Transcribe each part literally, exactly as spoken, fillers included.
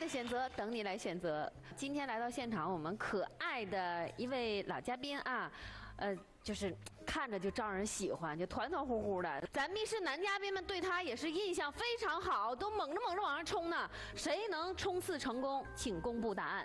的选择等你来选择。今天来到现场，我们可爱的一位老嘉宾啊，呃，就是看着就招人喜欢，就团团呼呼的。咱密室男嘉宾们对他也是印象非常好，都猛着猛着往上冲呢。谁能冲刺成功，请公布答案。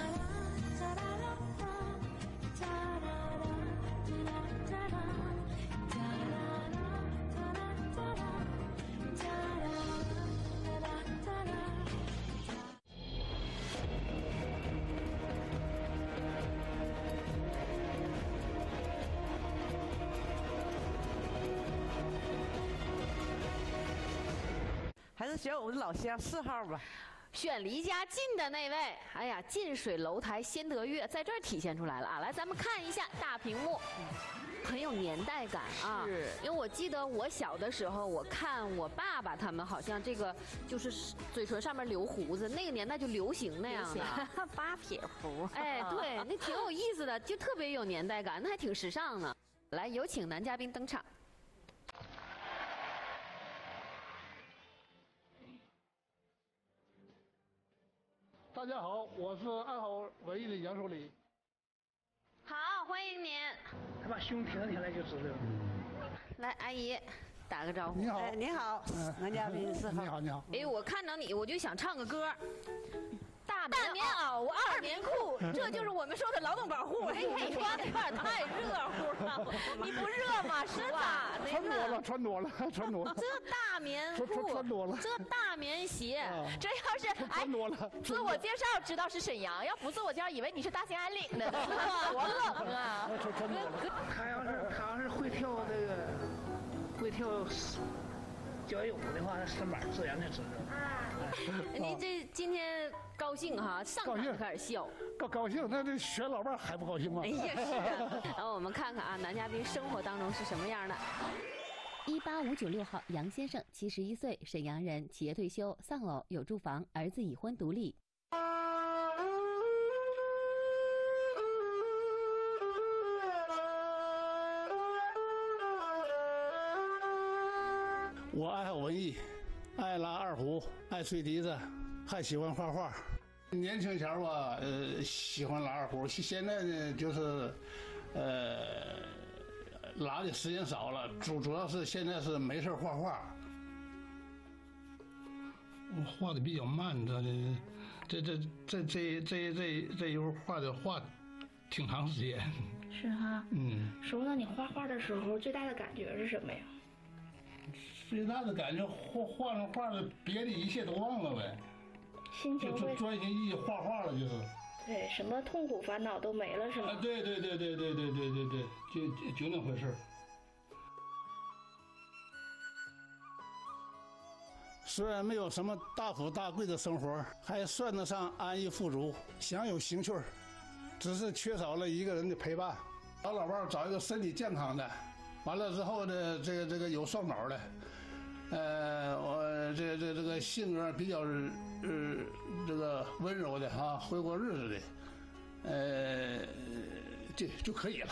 还是选我们的老乡四号吧， 选离家近的那位。哎呀，近水楼台先得月，在这儿体现出来了啊！来，咱们看一下大屏幕，很有年代感啊。是，因为我记得我小的时候，我看我爸爸他们好像这个就是嘴唇上面留胡子，那个年代就流行那样的八撇胡。 哎，对，那挺有意思的，就特别有年代感，那还挺时尚呢。来，有请男嘉宾登场。 大家好，我是爱好文艺的杨守礼。 好，欢迎您。 他把胸挺起来就知道了。 来，阿姨，打个招呼。 你好， 哎，你好，男嘉宾四号。 你好，你好。 哎，我看到你，我就想唱个歌。大大棉袄，二棉裤，这就是我们说的劳动保护。嘿嘿，穿的有点太热乎了，你不热吗？是吧？ 穿多了，穿多了，穿多了。 这大棉裤， 穿穿多了。 这大棉鞋， 这要是哎， 穿多了。 自我介绍知道是沈阳，要不自我介绍以为你是大兴安岭的，多冷啊！ 穿穿多了。 他要是他要是会跳那个会跳交谊舞的话，那身板自然就知道。 您这今天高兴哈，上场就开始笑。 高高兴，那这选老伴还不高兴吗？ 哎呀，是啊。然后我们看看啊，男嘉宾生活当中是什么样的。 一八五九六号杨先生，七十一岁，沈阳人，企业退休，丧偶，有住房，儿子已婚独立。 我爱好文艺，爱拉二胡，爱吹笛子，还喜欢画画。年轻前吧，呃，喜欢拉二胡，现在呢，就是，呃，拉的时间少了，主主要是现在是没事画画。我画的比较慢，这这这这这这这这一会儿画的画挺长时间。 是哈。嗯。叔，那你画画的时候最大的感觉是什么呀？ 最大的感觉，画画上画的别的一切都忘了呗， 心情会专心一画画了，就是。 对，什么痛苦烦恼都没了，是吗？ 啊，对对对对对对对对对，就就那回事。虽然没有什么大富大贵的生活，还算得上安逸富足，享有情趣，只是缺少了一个人的陪伴。找老伴找一个身体健康的。 完了之后呢，这个这个有双保的，呃，我这这这个性格比较呃这个温柔的啊，会过日子的，呃，就就可以了。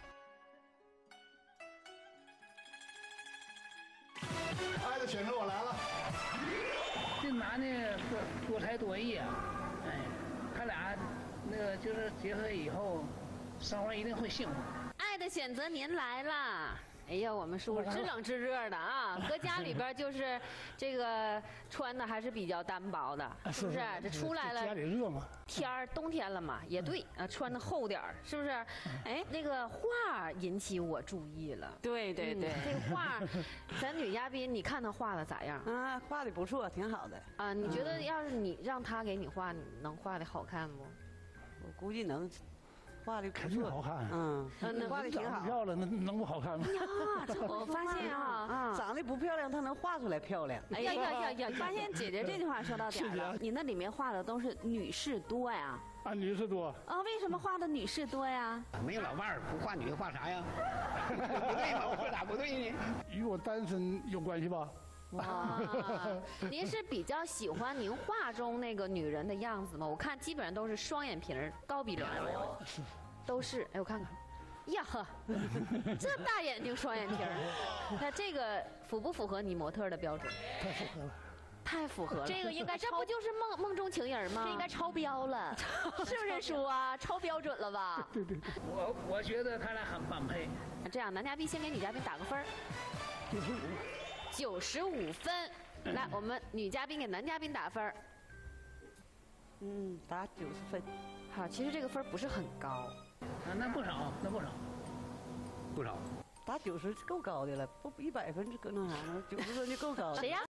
爱的选择我来了。 这男的多多才多艺啊，哎，他俩那个就是结合以后，生活一定会幸福。 爱的选择，您来啦！哎呀，我们叔叔知冷知热的啊，搁家里边就是这个穿的还是比较单薄的，是不是？这出来了， 家里热嘛， 天儿冬天了嘛，也对啊，穿的厚点儿，是不是？哎，那个画引起我注意了。 对对对， 这个画，咱女嘉宾，你看她画的咋样？ 啊，画的不错，挺好的。 啊，你觉得要是你让她给你画，你能画的好看不？ 我估计能。 画的肯定好看， 嗯， 那画的挺好， 漂亮，那能不好看吗？ 呀，我发现啊， 长得不漂亮，她能画出来漂亮。 哎呀呀呀呀！ 发现姐姐这句话说到点了，你那里面画的都是女士多呀？ 啊，女士多。 啊，为什么画的女士多呀？ 没有老伴儿，不画女的画啥呀？不对吗？我说咋不对呢？ 与我单身有关系吧？ 哇，您是比较喜欢您画中那个女人的样子吗？我看基本上都是双眼皮儿、高鼻梁，都是。哎，我看看，呀呵，这大眼睛、双眼皮儿，那这个符不符合你模特的标准？ 太符合了。 太符合了。 这个应该超这不就是梦梦中情人吗？ 这应该超标了，是不是叔啊？超标准了吧？ 对对，我我觉得他俩很般配。 这样，男嘉宾先给女嘉宾打个分儿， 九十五， 九十五分。来，我们女嘉宾给男嘉宾打分儿。 嗯，打九十分。 好，其实这个分儿不是很高。 啊，那不少，那不少，不少。 打九十够高的了，不一百分就够那啥了，九十分就够高了。 谁呀？